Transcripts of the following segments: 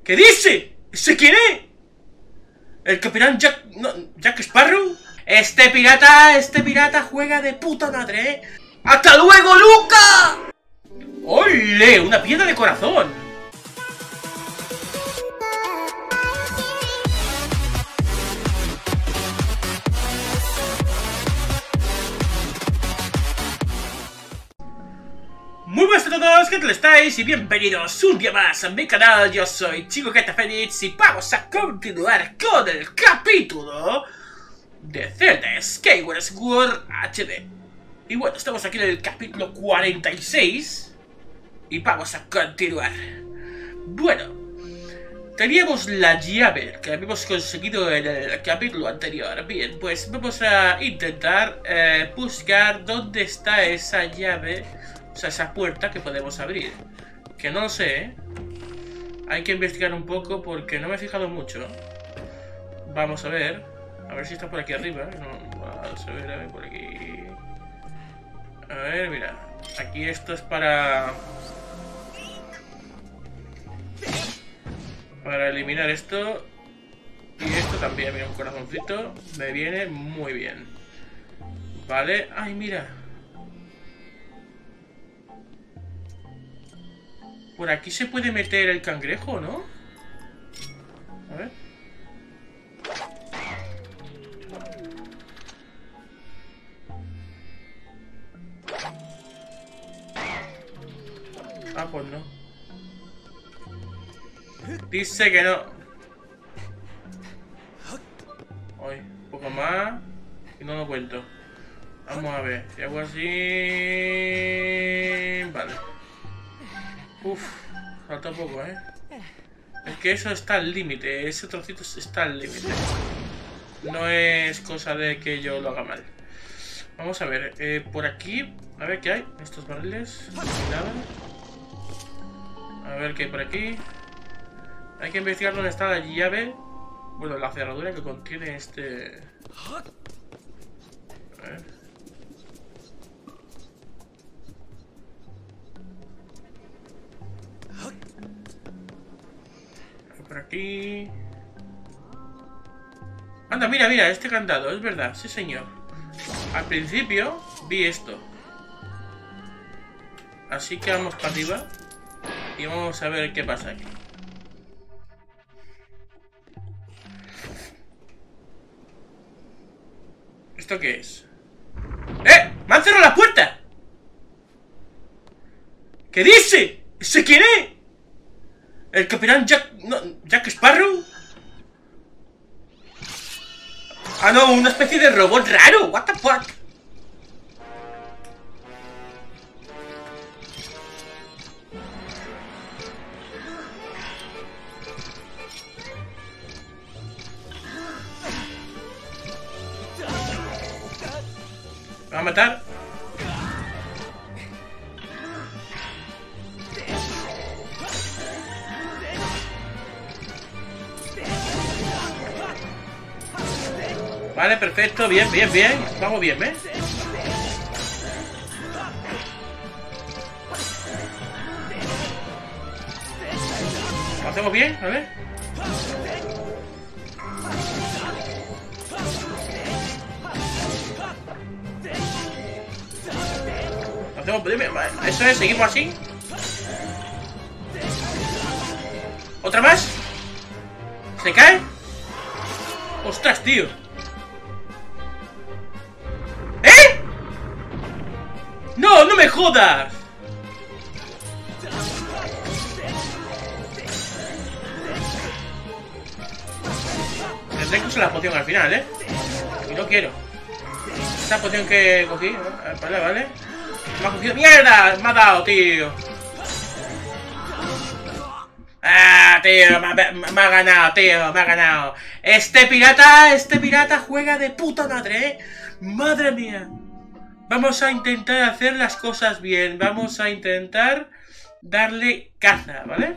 ¿Qué dice? ¿Ese quién es? ¿El capitán Jack... no, Jack Sparrow? Este pirata juega de puta madre, ¿eh? ¡Hasta luego, Luca! ¡Ole! ¡Una piedra de corazón! Muy buenas a todos, ¿qué tal estáis? Y bienvenidos un día más a mi canal. Yo soy Chico Geta Fenix y vamos a continuar con el capítulo de Zelda Skyward Sword HD. Y bueno, estamos aquí en el capítulo 46 y vamos a continuar. Bueno, teníamos la llave que habíamos conseguido en el capítulo anterior. Bien, pues vamos a intentar buscar dónde está esa llave. O sea, esa puerta que podemos abrir. Que no lo sé, ¿eh? Hay que investigar un poco porque no me he fijado mucho. Vamos a ver. A ver si está por aquí arriba. No, vamos a ver por aquí. A ver, mira. Aquí esto es para eliminar esto. Y esto también, mira, un corazoncito. Me viene muy bien. Vale. Ay, mira. Por aquí se puede meter el cangrejo, ¿no? A ver. Ah, pues no. Dice que no. Ay, un poco más. Y no lo cuento. Vamos a ver. Si hago así... Vale. Uf, falta poco, ¿eh? Es que eso está al límite, ese trocito está al límite. No es cosa de que yo lo haga mal. Vamos a ver, por aquí, a ver qué hay. Estos barriles, nada. A ver qué hay por aquí. Hay que investigar dónde está la llave. Bueno, la cerradura que contiene este... A ver. Por aquí. Anda, mira, mira, este candado, es verdad, sí señor. Al principio vi esto. Así que vamos para arriba y vamos a ver qué pasa aquí. ¿Esto qué es? ¡Eh! ¡Me han cerrado la puerta! ¿Qué dice? ¿Ese quién es? ¿El capitán Jack... no, Jack Sparrow? Ah, no, una especie de robot raro. What the fuck? ¿Me va a matar? Vale, perfecto, bien, bien, bien. Vamos bien, ¿eh? ¿Lo hacemos bien? A ver. ¿Lo hacemos bien? Eso es, seguimos así. ¿Otra más? ¿Se cae? ¡Ostras, tío! ¡No, no me jodas! Tendré que usar la poción al final, ¿eh? Y no quiero. Esa poción que cogí, ¿no? Vale, vale. Me ha cogido... ¡Mierda! Me ha dado, tío. ¡Ah, tío! Me ha ganado, tío. Me ha ganado. Este pirata juega de puta madre, ¿eh? ¡Madre mía! Vamos a intentar hacer las cosas bien. Vamos a intentar darle caza, ¿vale?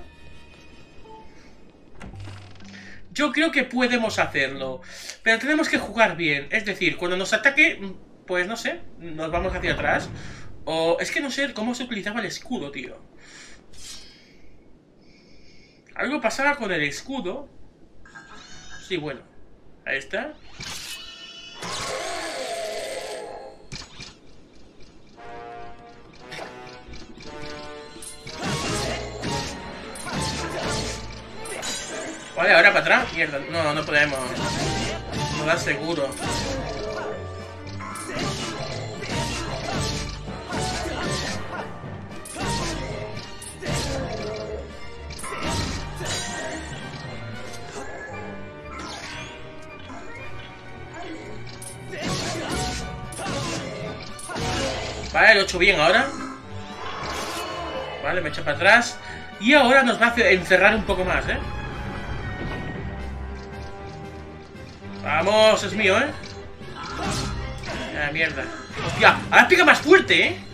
Yo creo que podemos hacerlo. Pero tenemos que jugar bien. Es decir, cuando nos ataque, pues no sé, nos vamos hacia atrás. O es que no sé cómo se utilizaba el escudo, tío. Algo pasaba con el escudo. Sí, bueno. Ahí está. Vale, ahora para atrás. Mierda. No, no podemos. No da seguro. Vale, lo he hecho bien ahora. Vale, me echa para atrás. Y ahora nos va a encerrar un poco más, ¿eh? Vamos, es mío, ¿eh? Ah, mierda. Hostia, ahora pica más fuerte, ¿eh?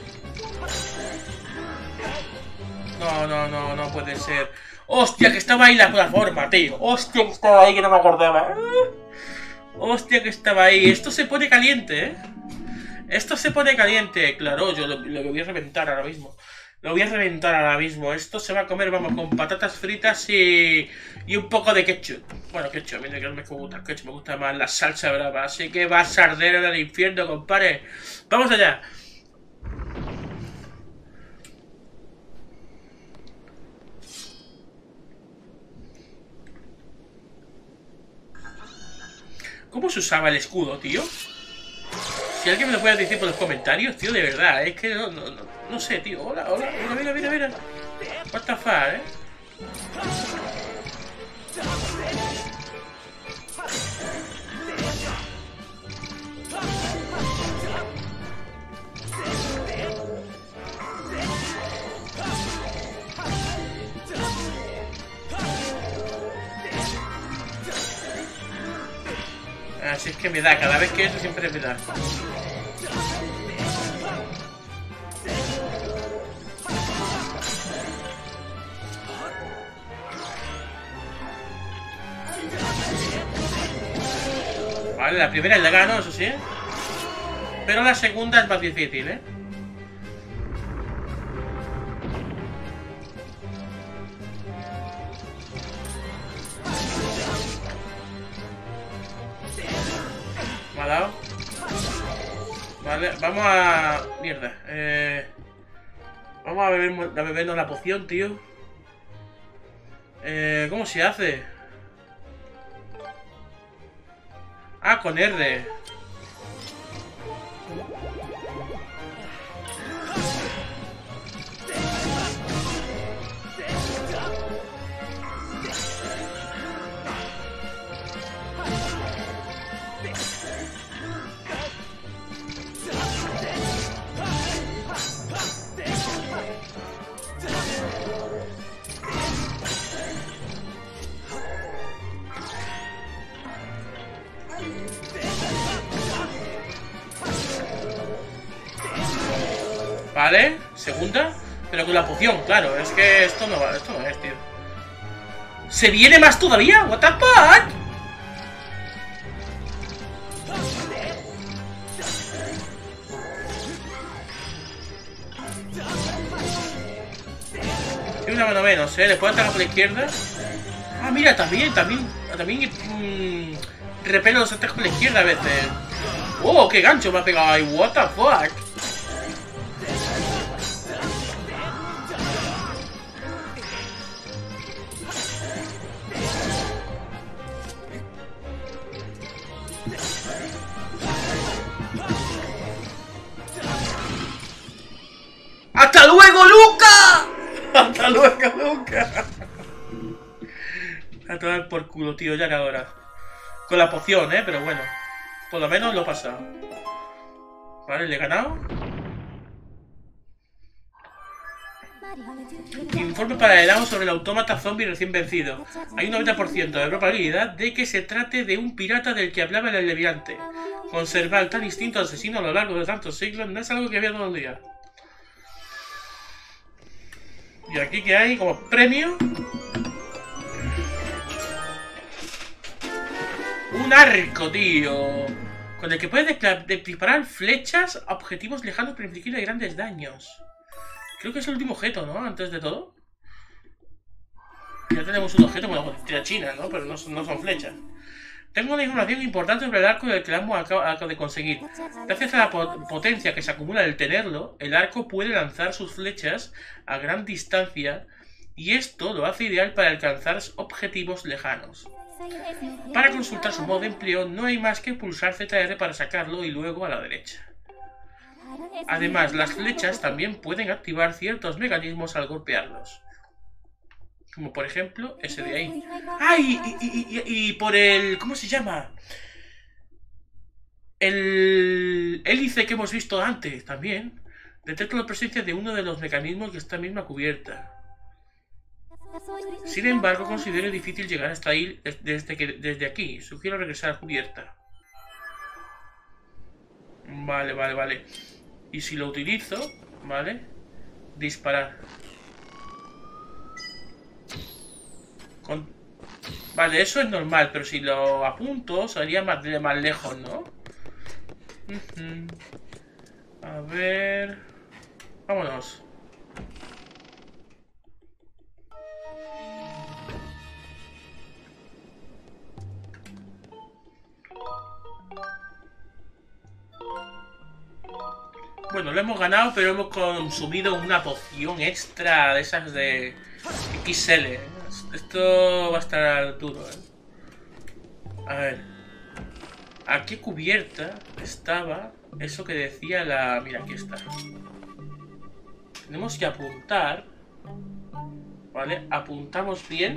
No puede ser. Hostia, que estaba ahí la plataforma, tío. Hostia, que estaba ahí, que no me acordaba. Hostia, que estaba ahí. Esto se pone caliente, ¿eh? Esto se pone caliente. Claro, yo lo voy a reventar ahora mismo. Lo voy a reventar ahora mismo. Esto se va a comer, vamos, con patatas fritas y un poco de ketchup. Bueno, ketchup, mira que no me gusta el ketchup, me gusta más la salsa brava. Así que vas a arder en el infierno, compadre. ¡Vamos allá! ¿Cómo se usaba el escudo, tío? Si alguien me lo puede decir por los comentarios, tío, de verdad, es que no sé, tío. Hola, mira. What the fuck, ¿eh? Así es que me da, cada vez que eso siempre me da. Vale, la primera la gano, eso sí. Pero la segunda es más difícil, ¿eh? Me ha dado. Vale, vamos a... Mierda. Vamos a bebernos la poción, tío. ¿Cómo se hace? Ah, con R. Vale, segunda. Pero con la poción, claro. Es que esto no va, esto no es, tío. ¿Se viene más todavía? ¿What the fuck? Tiene una mano menos, ¿eh? ¿Le puedo atacar por la izquierda? Ah, mira, también repelo los ataques por la izquierda a veces. ¡Oh, qué gancho me ha pegado ahí! ¿What the fuck? ¡Hasta luego, Luca! ¡Hasta luego, Luca! A tomar por culo, tío, ya era hora. Con la poción, pero bueno. Por lo menos lo he pasado. Vale, le he ganado. Informe para el amo sobre el autómata zombie recién vencido. Hay un 90% de probabilidad de que se trate de un pirata del que hablaba el Leviante. Conservar tal instinto asesino a lo largo de tantos siglos no es algo que había todo el día. Y aquí que hay como premio un arco, tío, con el que puedes disparar flechas a objetivos lejanos para infligirle grandes daños. Creo que es el último objeto, ¿no? Antes de todo. Ya tenemos un objeto con la tira china, ¿no? Pero no son flechas. Tengo una información importante sobre el arco del que acabo de conseguir. Gracias a la potencia que se acumula al tenerlo, el arco puede lanzar sus flechas a gran distancia y esto lo hace ideal para alcanzar objetivos lejanos. Para consultar su modo de empleo no hay más que pulsar ZR para sacarlo y luego a la derecha. Además, las flechas también pueden activar ciertos mecanismos al golpearlos. Como por ejemplo, ese de ahí. ¡Ay! Y por el... ¿Cómo se llama? El hélice que hemos visto antes también. Detecto la presencia de uno de los mecanismos de esta misma cubierta. Sin embargo, considero difícil llegar hasta ahí desde aquí. Sugiero regresar a cubierta. Vale. Y si lo utilizo, ¿vale? Disparar. Vale, eso es normal, pero si lo apunto, sería más lejos, ¿no? A ver... Vámonos. Bueno, lo hemos ganado, pero hemos consumido una poción extra de esas de XL. Esto va a estar duro, ¿eh? A ver. ¿A qué cubierta estaba eso que decía la... Mira, aquí está. Tenemos que apuntar. ¿Vale? Apuntamos bien.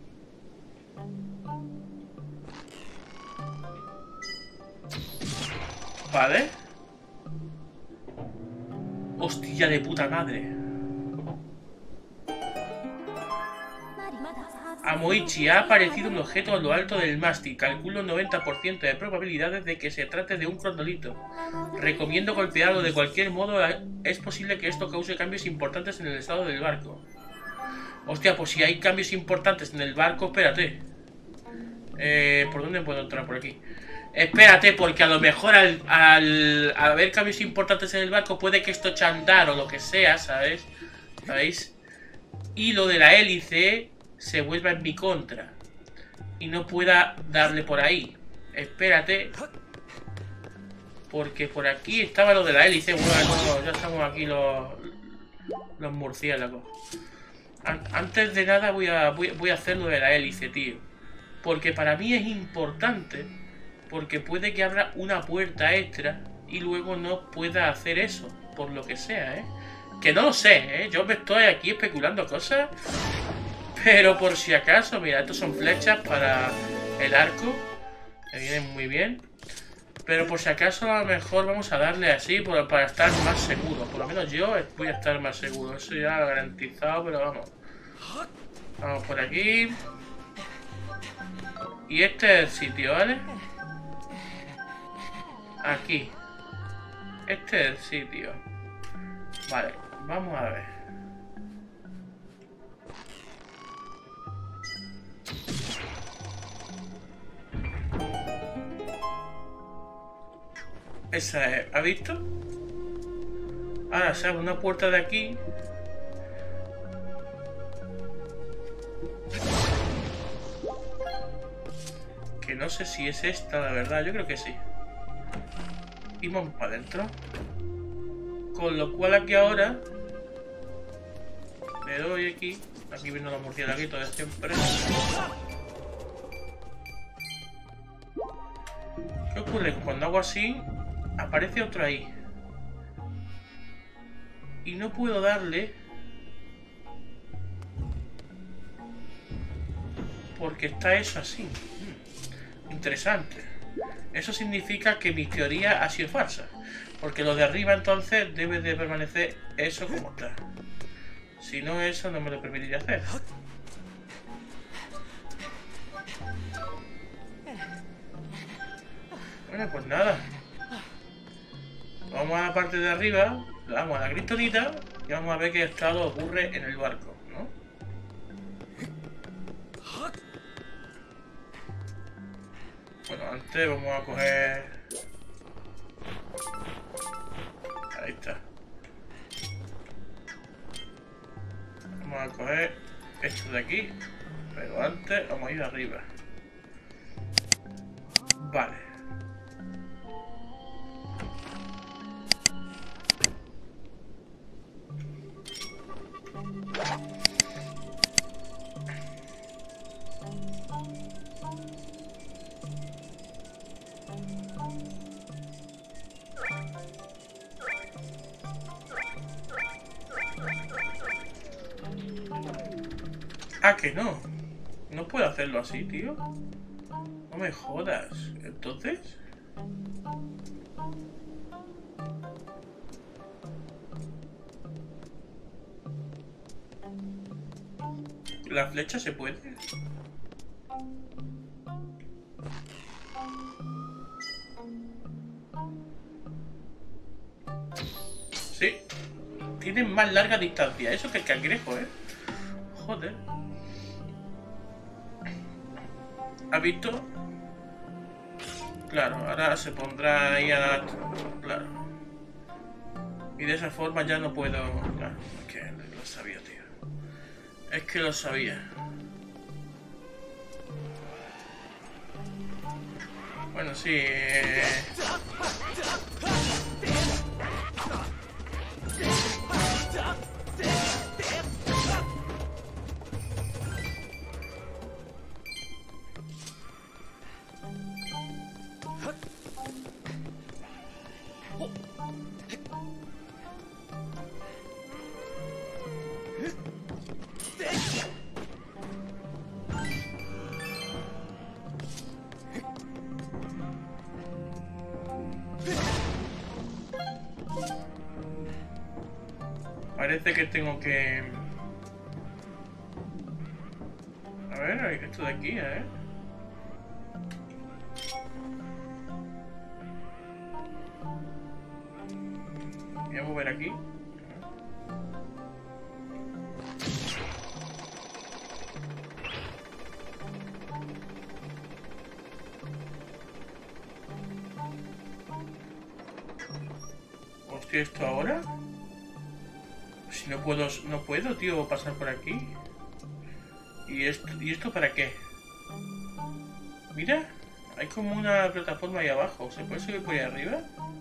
Vale. Hostia de puta madre. A Moichi ha aparecido un objeto a lo alto del mástil. Calculo un 90% de probabilidades de que se trate de un cronolito. Recomiendo golpearlo de cualquier modo. Es posible que esto cause cambios importantes en el estado del barco. Hostia, pues si hay cambios importantes en el barco, espérate. ¿Por dónde puedo entrar? Por aquí. Espérate, porque a lo mejor al haber cambios importantes en el barco puede que esto eche a andar o lo que sea, ¿sabes? ¿Sabéis? Y lo de la hélice se vuelva en mi contra y no pueda darle por ahí. Espérate, porque por aquí estaba lo de la hélice. Bueno, ya estamos aquí los murciélagos. Antes de nada voy a hacer lo de la hélice, tío, porque para mí es importante, porque puede que abra una puerta extra y luego no pueda hacer eso, por lo que sea, ¿eh? Que no lo sé, ¿eh? Yo me estoy aquí especulando cosas. Pero por si acaso, mira, estos son flechas para el arco, que vienen muy bien. Pero por si acaso a lo mejor vamos a darle así para estar más seguro. Por lo menos yo voy a estar más seguro. Eso ya lo he garantizado, pero vamos. Vamos por aquí. Y este es el sitio, ¿vale? Aquí. Este es el sitio. Vale, vamos a ver. Esa es, ¿ha visto? Ahora se abre una puerta de aquí. Que no sé si es esta, la verdad, yo creo que sí. Y vamos para adentro. Con lo cual aquí ahora le doy aquí. Aquí viene la murciélaguito de siempre. ¿Qué ocurre? Cuando hago así, aparece otro ahí. Y no puedo darle porque está eso así. Interesante. Eso significa que mi teoría ha sido falsa. Porque lo de arriba entonces debe de permanecer eso como está. Si no, eso no me lo permitiría hacer. Bueno, pues nada. Vamos a la parte de arriba, le damos a la cristonita y vamos a ver qué estado ocurre en el barco, ¿no? Bueno, antes vamos a coger... Ahí está. Vamos a coger esto de aquí. Pero antes vamos a ir arriba. Vale. Ah, que no. No puedo hacerlo así, tío. No me jodas. Entonces... ¿La flecha se puede? Sí. Tiene más larga distancia. Eso que el cangrejo, ¿eh? Joder. ¿Has visto? Claro, ahora se pondrá ahí a... Claro. Y de esa forma ya no puedo... Claro, es que lo sabía, tío. Es que lo sabía. Bueno, sí... Parece que tengo que... A ver, esto de aquí, Voy a mover aquí. Hostia, ¿esto ahora? Si no puedo, tío, pasar por aquí. ¿Y esto para qué? Mira, hay como una plataforma ahí abajo. ¿Se puede subir por ahí arriba?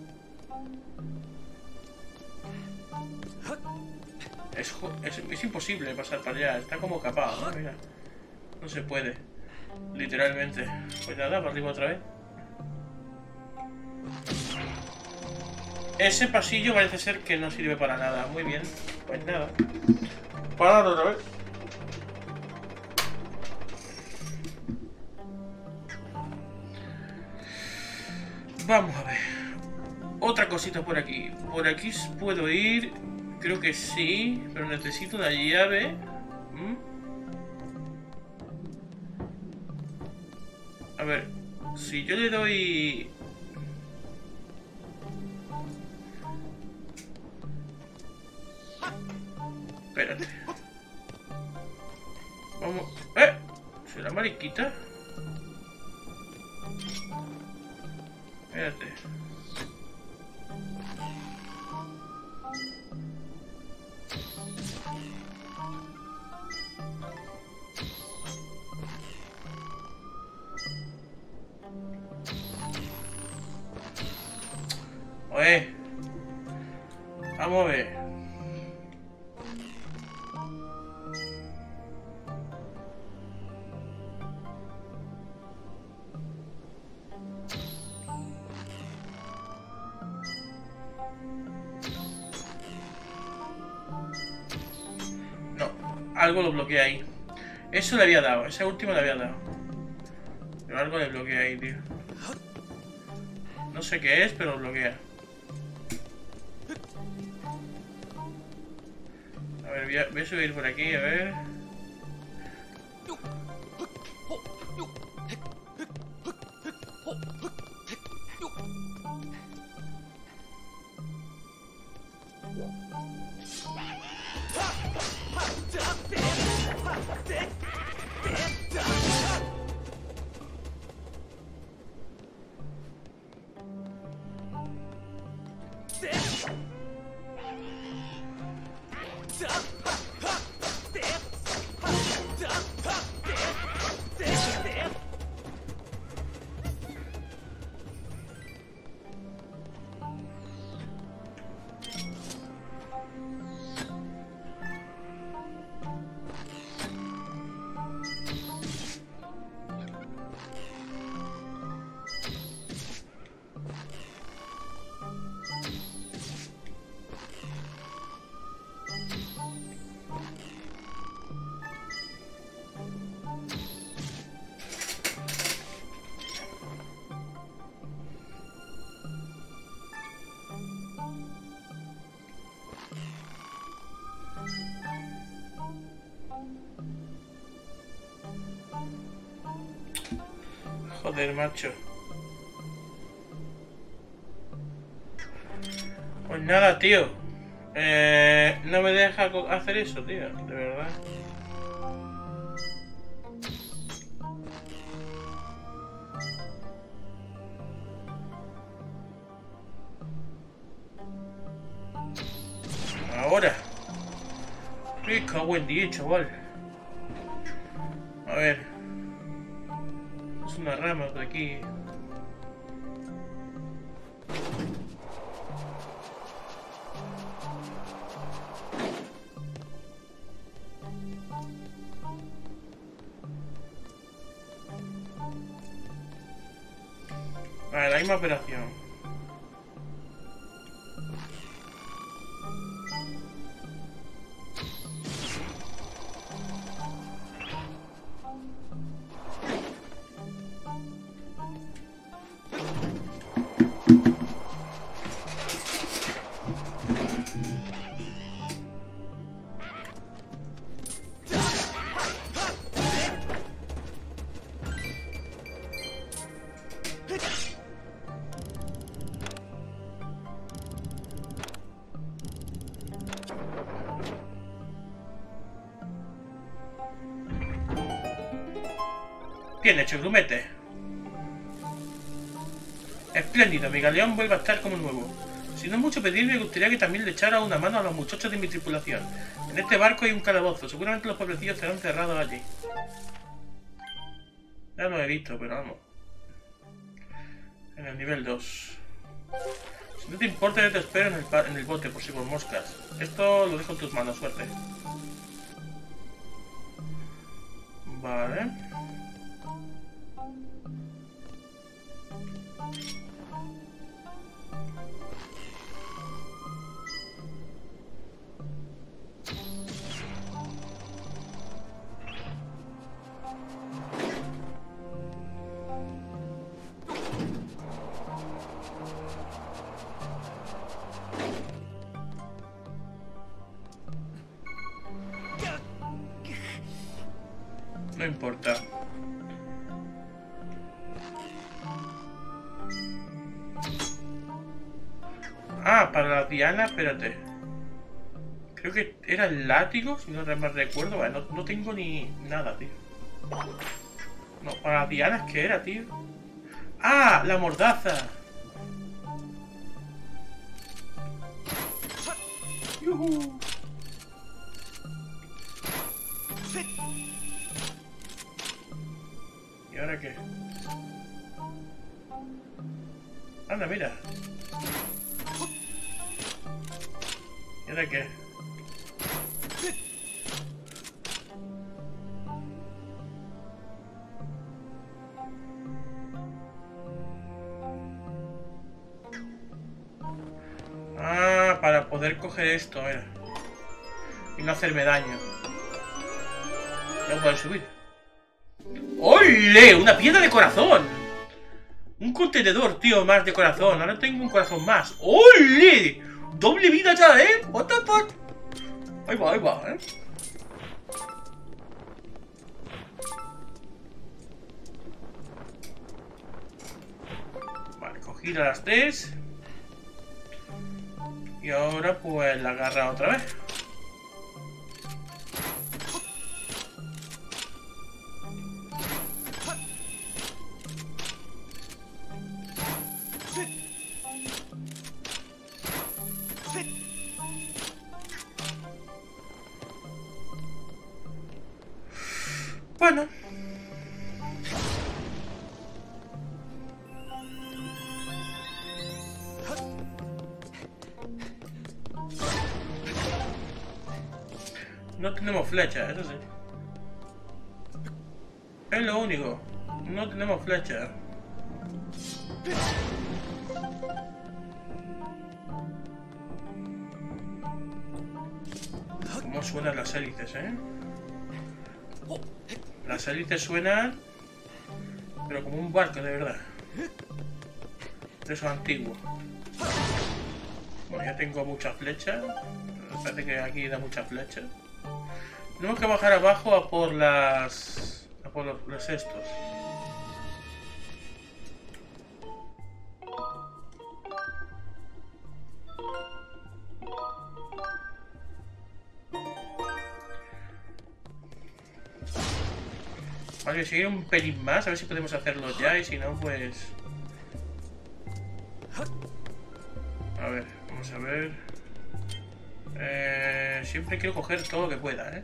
Es imposible pasar para allá. Está como capado, ¿no? Mira. No se puede. Literalmente. Pues nada, para arriba otra vez. Ese pasillo parece ser que no sirve para nada. Muy bien. Pues nada. Para otra vez. Vamos a ver. Otra cosita por aquí. Por aquí puedo ir. Creo que sí. Pero necesito una llave. A ver. Si yo le doy... Espérate. Vamos... ¿Será mariquita? Espérate. Oye. Vamos a ver. Algo lo bloquea ahí. Eso le había dado, ese último le había dado. Pero algo le bloquea ahí, tío. No sé qué es, pero lo bloquea. A ver, voy a subir por aquí, a ver. Joder, macho. Pues nada, tío. No me deja hacer eso, tío. De verdad. Ahora. Me cago en 10, chaval. A ver. Es una rama de aquí. Vale, la misma operación. Bien hecho, grumete. Espléndido, mi galeón vuelve a estar como nuevo. Si no es mucho pedir, me gustaría que también le echara una mano a los muchachos de mi tripulación. En este barco hay un calabozo, seguramente los pobrecillos estarán cerrados allí. Ya lo he visto, pero vamos. En el nivel 2. Si no te importa, yo te espero en el bote, por si por moscas. Esto lo dejo en tus manos, suerte. Vale. No importa. Ah, para la diana, espérate. Creo que era el látigo, si no me recuerdo. Vale, no tengo ni nada, tío. No, para las dianas, ¿qué era, tío? ¡Ah! ¡La mordaza! ¡Yuhu! ¿Y ahora qué? Anda, mira. ¿Y ahora qué? Ah, para poder coger esto, mira. Y no hacerme daño. No puedo subir. ¡Ole! ¡Una piedra de corazón! Un contenedor, tío, más de corazón. Ahora tengo un corazón más. ¡Ole! Doble vida ya, ¿eh? What the fuck? Ahí va, ¿eh? Vale, cogí a las 3. Y ahora pues la agarra otra vez. Bueno. No tenemos flecha, eso sí. Es lo único. No tenemos flecha. ¿Cómo suenan las hélices, eh? Las hélices suenan, pero como un barco de verdad. De esos antiguos. Bueno, ya tengo muchas flechas. Me parece que aquí da muchas flechas. Tenemos que bajar abajo a por las... a por los estos. Vale, seguir un pelín más, a ver si podemos hacerlo ya, y si no, pues... A ver, vamos a ver... siempre quiero coger todo lo que pueda, ¿eh?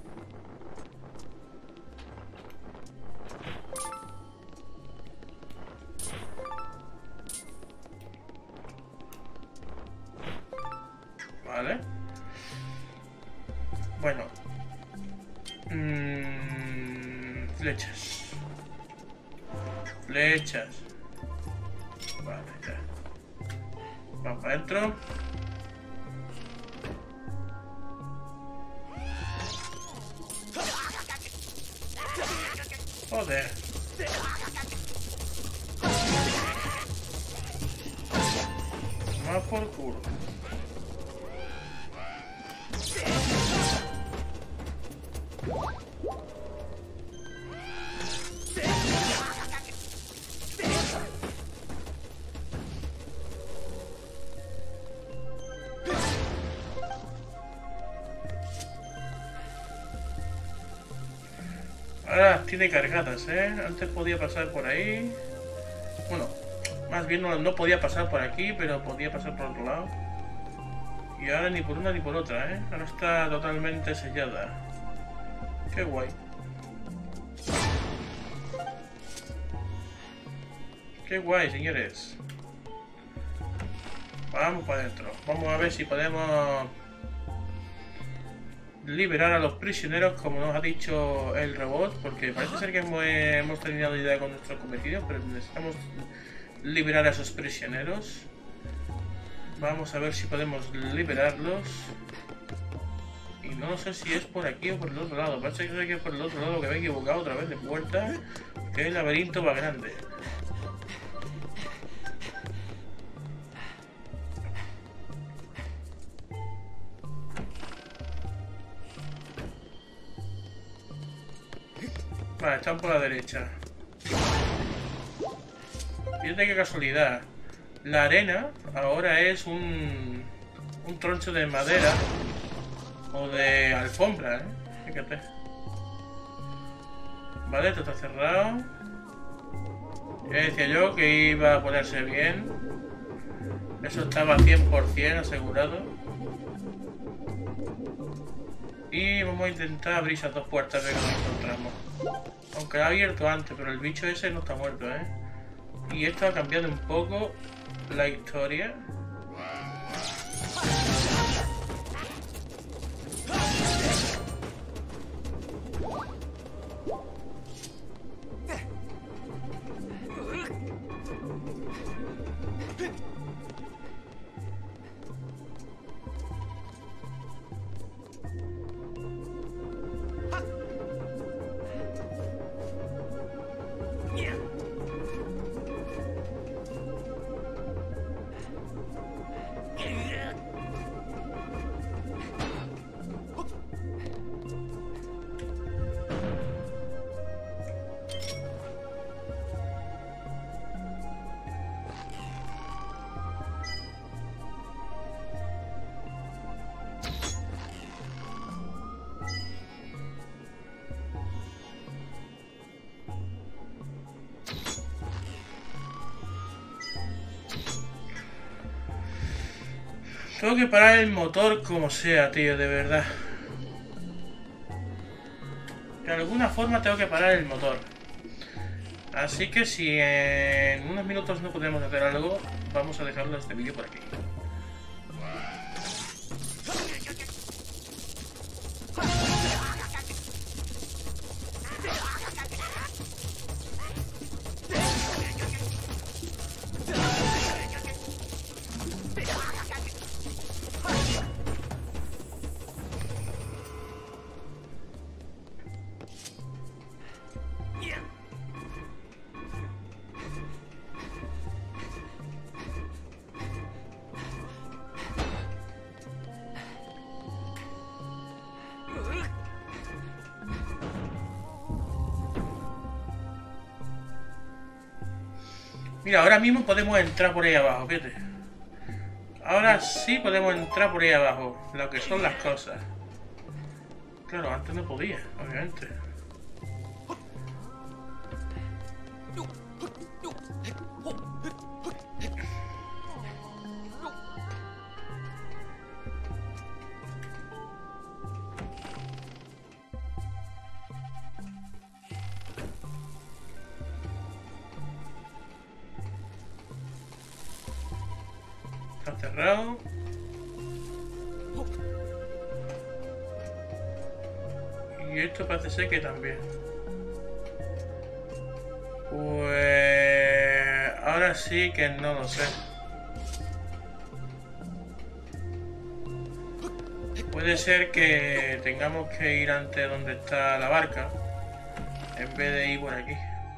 Vale. Bueno. Flechas. Flechas. Vale, ya. Vamos para adentro. Joder. Más por culo. Ahora las tiene cargadas, ¿eh? Antes podía pasar por ahí. Bueno, más bien no podía pasar por aquí, pero podía pasar por otro lado. Y ahora ni por una ni por otra, ¿eh? Ahora está totalmente sellada. Qué guay. Qué guay, señores. Vamos para adentro. Vamos a ver si podemos liberar a los prisioneros, como nos ha dicho el robot, porque parece ser que hemos terminado ya con nuestro cometido, pero necesitamos liberar a esos prisioneros. Vamos a ver si podemos liberarlos. Y no sé si es por aquí o por el otro lado. Parece que es por el otro lado, que me he equivocado otra vez de puerta, que el laberinto va grande. Vale, están por la derecha. Fíjate qué casualidad. La arena ahora es un troncho de madera o de alfombra, ¿eh? Fíjate. Vale, esto está cerrado. Ya decía yo que iba a ponerse bien. Eso estaba 100% asegurado. Y vamos a intentar abrir esas dos puertas que nos encontramos. Aunque la ha abierto antes, pero el bicho ese no está muerto, ¿eh? Y esto ha cambiado un poco la historia. Tengo que parar el motor como sea, tío, de verdad. De alguna forma tengo que parar el motor. Así que si en unos minutos no podemos hacer algo, vamos a dejarlo este vídeo por aquí. Mira, ahora mismo podemos entrar por ahí abajo, fíjate. Ahora sí podemos entrar por ahí abajo, lo que son las cosas. Claro, antes no podía, obviamente. cerrado. Y esto parece ser que también. Pues... ahora sí que no lo sé. Puede ser que tengamos que ir ante donde está la barca, en vez de ir por aquí.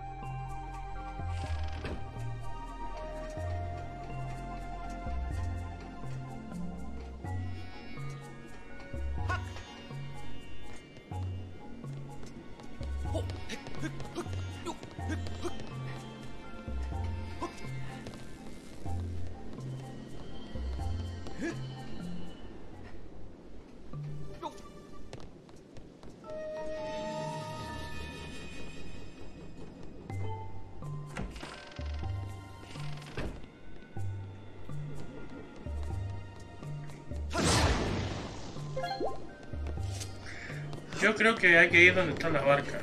Yo creo que hay que ir donde está la barca.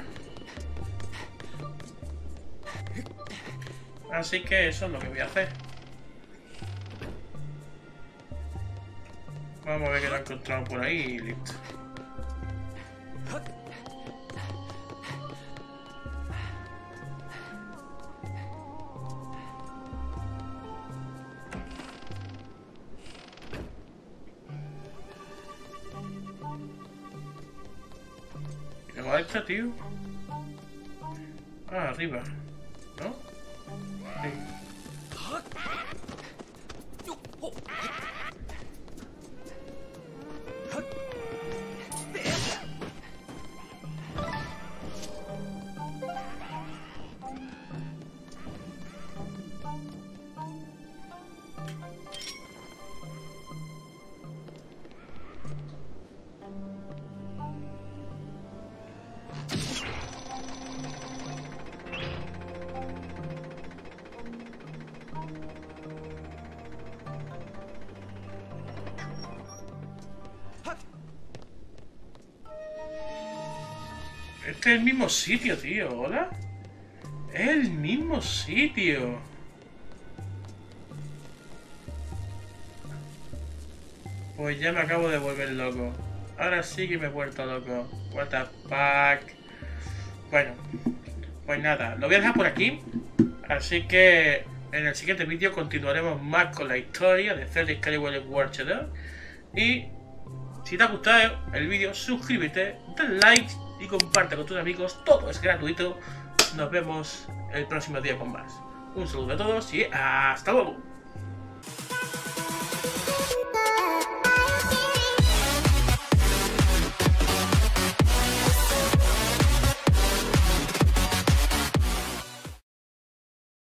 Así que eso es lo que voy a hacer. Vamos a ver qué lo he encontrado por ahí y listo. ¿Qué va esta, tío? Ah, arriba. ¿No? Sí. Este es el mismo sitio, tío. ¿Hola? Es el mismo sitio. Pues ya me acabo de volver loco. Ahora sí que me he vuelto loco. What the fuck. Bueno, pues nada, lo voy a dejar por aquí. Así que en el siguiente vídeo continuaremos más con la historia de Zelda Skyward Sword 2. Y si te ha gustado el vídeo, suscríbete, dale like y comparte con tus amigos. Todo es gratuito. Nos vemos el próximo día con más. Un saludo a todos y hasta luego.